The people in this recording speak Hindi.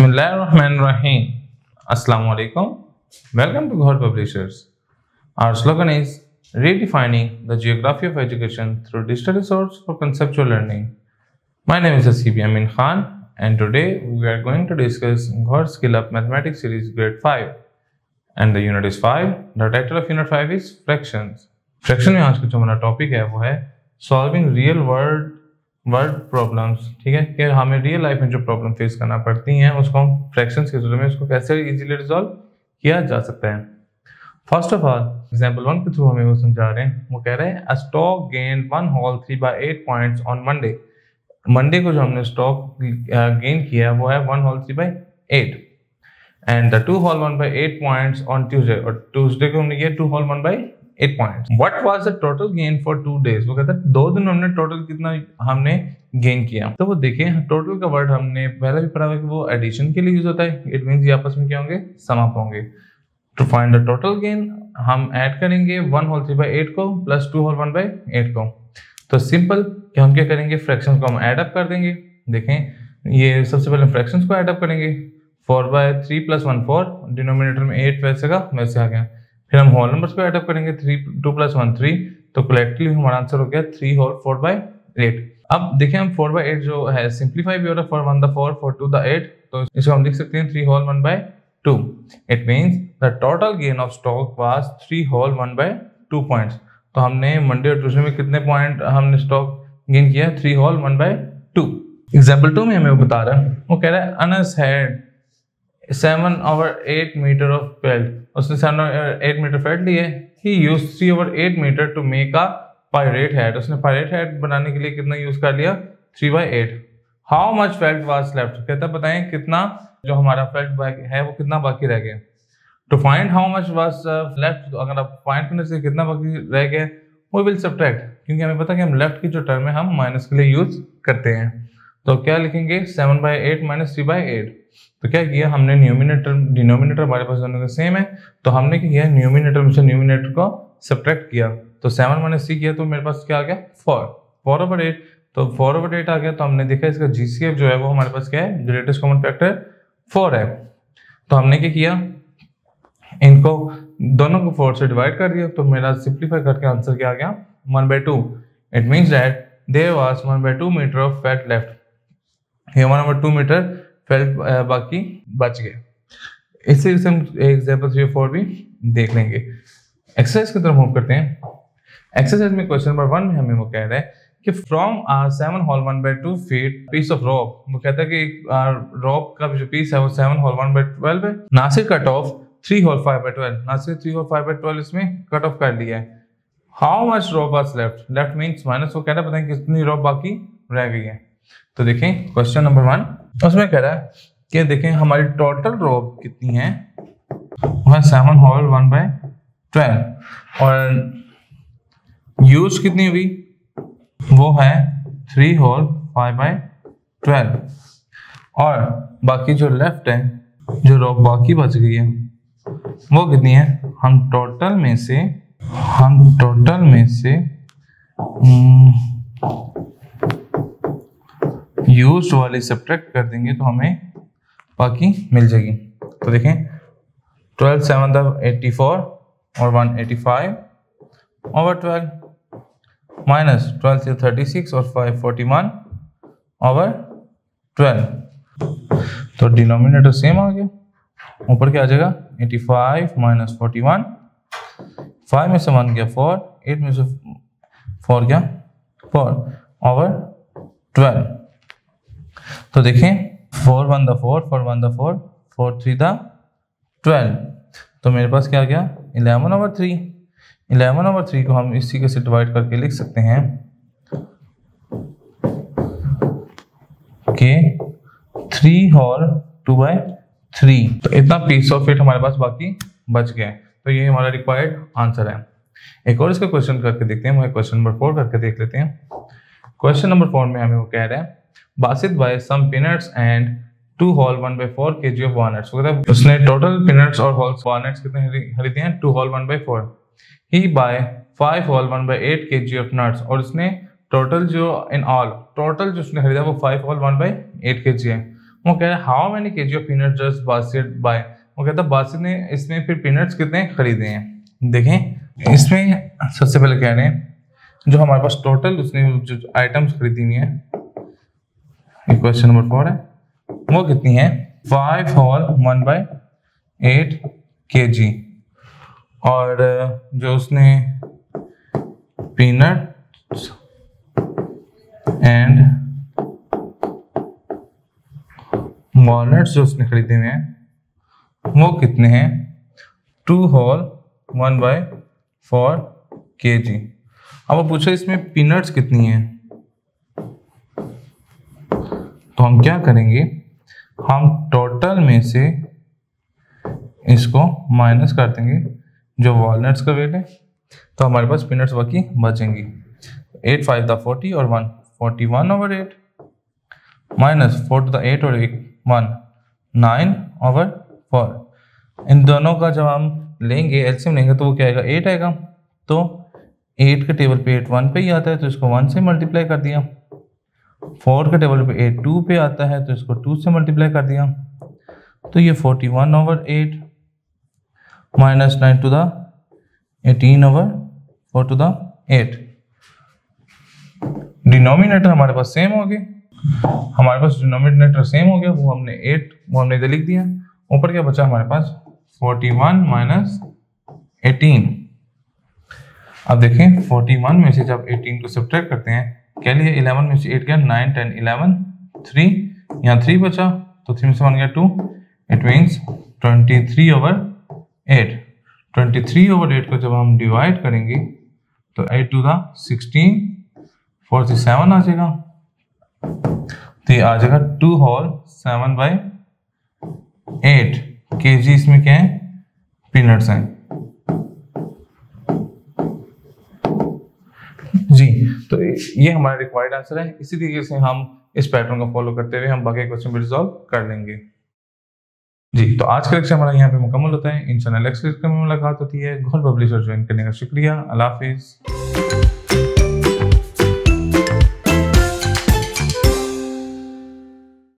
Bismillahirrahmanirrahim. Assalamu alaikum. Welcome to Ghar Publishers. Our slogan is redefining the geography of education through digital resource for conceptual learning. My name is Asif Amin Khan and today we are going to discuss Ghar Skill Up Mathematics Series Grade 5 and the unit is 5. The title of unit 5 is Fractions. Fraction में आज का जो हमारा टॉपिक है वो है सॉल्विंग रियल वर्ल्ड प्रॉब्लम्स। ठीक है कि हमें रियल लाइफ में जो प्रॉब्लम फेस करना पड़ती हैं उसको हम फ्रैक्शंस के जरिए में उसको कैसे इजीली रिजॉल्व किया जा सकता है। फर्स्ट ऑफ ऑल एग्जांपल 1 के थ्रू हमें वो समझा रहे हैं। वो कह रहे हैं a stock gain 1 whole 3/8 points on Monday. Monday को जो हमने स्टॉक गेन किया वो है 1 whole 3/8 and the 2 whole 1/8 points on Tuesday, और ट्यूसडे को हमने किया 2 whole 1/8 points. What was the total gain for 2 days. वो कहता है 2 दिन में हमने टोटल कितना हमने गेन किया। तो वो देखें टोटल का वर्ड हमने पहले भी पढ़ा है कि वो एडिशन के लिए यूज होता है। इट मींस ये आपस में क्या होंगे, सम अप होंगे। To find the total gain हम ऐड करेंगे 1 होल 3/8 को प्लस 2 होल 1/8 को। तो सिंपल कि हम क्या करेंगे, फ्रैक्शंस को हम ऐड अप कर देंगे। देखें ये सबसे पहले फ्रैक्शंस को ऐड अप करेंगे। 4/3 प्लस 1 4, डिनोमिनेटर में 8 वैसे का वैसे आ गया। फिर हम होल नंबर्स को ऐड अप करेंगे 2 प्लस 1 3, तो कलेक्टिवली हमारा आंसर हो गया 3 होल 4/8। अब देखिए हम 4/8 जो है सिंप्लीफाई भी हो रहा है, 4 1 द 4 4 2 द 8, तो इसको हम लिख सकते हैं 3 whole 1/2। It means the total gain of stock was 3 whole 1/2 points. तो हमने मंडे और ट्यूसडे में कितने पॉइंट हमने स्टॉक गेन किया, 3 होल 1/2। एग्जांपल 2 में हमें वो बता रहा है। वो कह रहा है Anas had 7/8 meter of felt. उसने 7/8 मीटर फेल्ट लिए। He used 3/8 meter to make a pirate head. उसने पायरेट हेड बनाने के लिए कितना यूज कर लिया, 3/8। How much felt was left. कहता बताएं कितना जो हमारा फेल्ट है वो कितना बाकी रह गया। To find how much was left, अगर आप फाइंड करने से कितना बाकी रह गया वो विल सब्ट्रैक्ट, क्योंकि हमें पता है कि हम लेफ्ट की जो टर्म है हम माइनस के लिए यूज करते हैं। तो क्या लिखेंगे 7/8 माइनस 3/8। तो क्या किया हमने न्यूमिनेटर डिनोमिनेटर हमारे पास दोनों का सेम है, तो हमने क्या किया न्यूमिनेटर में से न्यूमिनेटर को सब्ट्रैक्ट किया। तो 7 माइनस 3 किया तो मेरे पास क्या आ गया 4/8। तो 4/8 आ गया। तो हमने देखा इसका जीसीएफ जो है वो हमारे पास क्या है, ग्रेटेस्ट कॉमन फैक्टर 4 है। तो हमने क्या किया, इनको दोनों को 4 से डिवाइड कर दिया। तो मेरा सिंप्लीफाई करके आंसर क्या आ गया 1/2। It means that there was 1/2 meter of fat left. ये 1/2 मीटर फेल्ट बाकी बच गए। इससे हम एग्जांपल 3 और 4 भी देख लेंगे। एक्सरसाइज की तरफ मूव करते हैं। एक्सरसाइज में क्वेश्चन नंबर 1 में हमें वो कह रहा है कि from 7 whole 1/2 feet piece of rope. वो कहता है कि रॉप का जो पीस है वो 7 होल 1/12 है। Nasir cut off 3 whole 5/12। Nasir 3 whole 5/12 इसमें कट ऑफ कर लिया है। How much rope was left. Left means minus. वो कह रहा है बताएं कितनी रॉप बाकी रह गई है। तो देखें क्वेश्चन नंबर 1 उसमें कह रहा है कि देखें हमारी टोटल रॉप कितनी है, वो है 7 होल 1/12 और यूज कितनी हुई वो है 3 होल 5/12 और बाकी जो लेफ्ट है जो रॉप बाकी बच गई है वो कितनी है। हम टोटल में से यूज्ड वाली सब्ट्रैक्ट कर देंगे तो हमें बाकी मिल जाएगी। तो देखें 12 7 84 और 185/12 माइनस 12 से 36 और 5 41/12। तो डिनोमिनेटर सेम आ गया। ऊपर क्या आ जाएगा 85 माइनस 41। 5 में से 1 गया 4, 8 में से 4 गया 4/12। तो देखें 4 1 द 4 4 1 द 4 4 3 द 12। तो मेरे पास क्या आ गया 11/3। 11/3 को हम इसी के से डिवाइड करके लिख सकते हैं कि 3 होल 2/3। तो इतना पीस ऑफ इट हमारे पास बाकी बच गया। तो ये हमारा रिक्वायर्ड आंसर है। एक और इसका क्वेश्चन करके देखते हैं। वो क्वेश्चन नंबर 4 करके देख लेते हैं। क्वेश्चन नंबर 4 में हमें वो कह रहा है Basit buy some peanuts and 2 whole 1/4 kg of walnuts. मतलब उसने टोटल पीनट्स और होल वॉलनट्स कितने खरीदे हैं 2 whole 1/4। He buy 5 whole 1/8 kg of nuts, और उसने टोटल जो इन ऑल टोटल जो उसने खरीदा वो 5 होल 1/8 kg है। वो कह रहा है how many KG of peanut just Basit buy, वो कहता है बासित ने इसमें फिर पीनट्स कितने खरीदे हैं। देखें इसमें सबसे पहले कह रहे हैं जो हमारे पास टोटल उसने जो आइटम्स खरीदी हुई है, क्वेश्चन नंबर 4 है, वो कितनी है 5 होल 1/8 kg, और जो उसने पीनट्स एंड वॉलनट्स जो उसने खरीदे हुए हैं वो कितने हैं 2 होल 1/4 kg। अब वो पूछो इसमें पीनट्स कितनी हैं, तो हम क्या करेंगे, हम टोटल में से इसको माइनस कर देंगे जो वॉलनट्स का वेट है, तो हमारे पास पीनट्स बाकी बचेंगी। 8 5 द 40 और 1 41/8 माइनस 4 to the 8 और 1 9/4। इन दोनों का जब हम लेंगे एलसीएम लेंगे तो वो क्या आएगा 8 आएगा, तो 8 के टेबल पे 8 1 पे ही आता है तो इसको 1 से मल्टीप्लाई कर दिया, 4 के टेबल पे 8 2 पे आता है तो इसको 2 से मल्टीप्लाई कर दिया, तो ये 41/8 minus 9 to the 18/4 to the 8। Denominator हमारे पास सेम हो गए, हमारे पास डिनोमिनेटर सेम हो गया, वो हमने 8 वो हमने इधर लिख दिया, ऊपर क्या बचा हमारे पास 41 माइनस 18। अब देखें 41 में से जब 18 को सब्ट्रैक्ट करते हैं, क्या लिया 11 में से 8 गया 9 10 11 3, यहाँ 3 बचा तो 3 में से 1 गया 2, इट मीन्स 23/8। 23/8 को जब हम डिवाइड करेंगे तो 8 to the 16 47 आ जाएगा, तो ये आ जाएगा 2 होल 7/8 kg। इसमें क्या है पीनट्स हैं जी। तो ये हमारा रिक्वायर्ड आंसर है। इसी तरीके से हम इस पैटर्न को फॉलो करते हुए हम बाकी क्वेश्चन भी रिजॉल्व कर लेंगे जी। तो आज का लेक्चर हमारा यहाँ पे मुकम्मल होता है। इंशाल्लाह नेक्स्ट लेक्चर में मुलाकात होती है। गौहर पब्लिशर ज्वाइन करने का शुक्रिया। अल्लाह हाफिज।